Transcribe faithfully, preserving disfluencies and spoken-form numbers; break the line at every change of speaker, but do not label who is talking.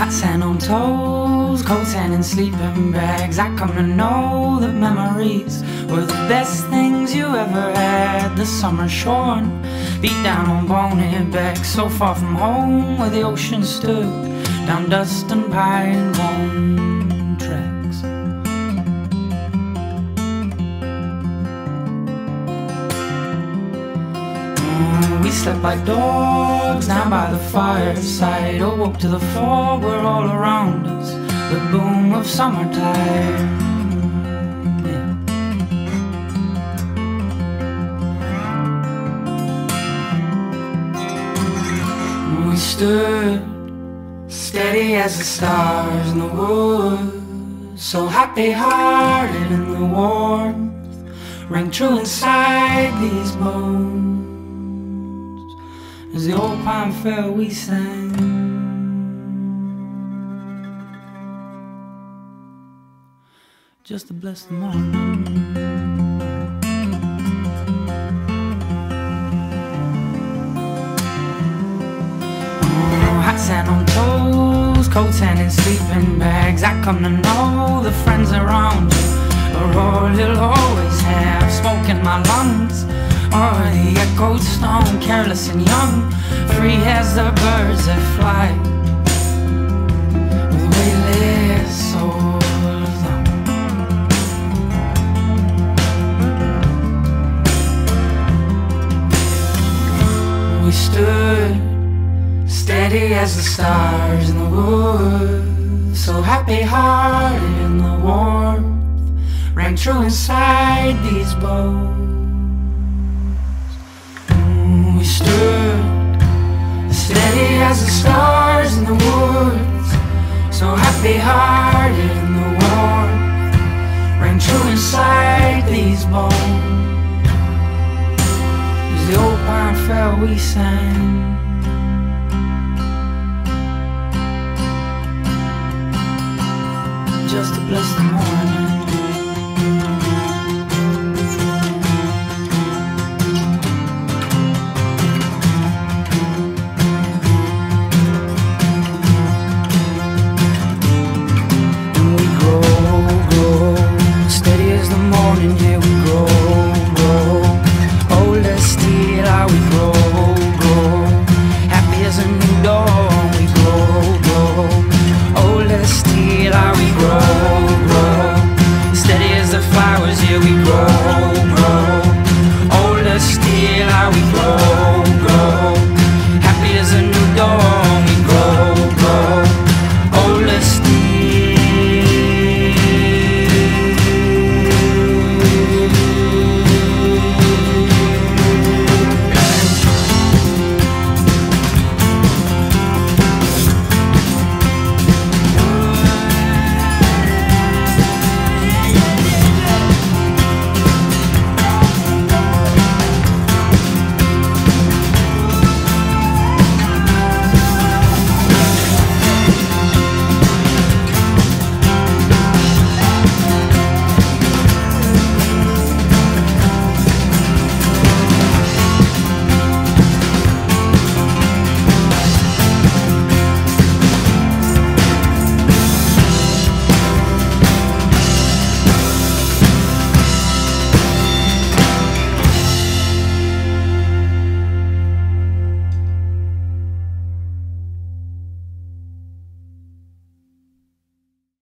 hot sand on toes, cold sand in sleeping bags. I come to know that memories were the best things you ever had. The summer shorn, beat down on bonehead back, so far from home where the ocean stood, down dust and pine cone tracks. Oh, we slept like dogs down by the fireside, awoke to the fog where all around us the boom of summertime. Yeah. We stood steady as the stars in the woods, so happy-hearted in the warmth rang true inside these bones. As the old pine fell we sang, just to bless the morning. Hot sand on toes, cold sand in sleeping bags. I come to know the friends around you are all you'll always have. Smoke in my lungs, or the echoed stone. Careless and young, free as the birds that fly, with weightless souls long. We stood steady as the stars in the woods, so happy-hearted in the warmth rang true inside these bones. Mm, we stood steady as the stars in the woods, so happy-hearted in the warmth rang true inside these bones. As the old pine fell we sang, just to bless the morning.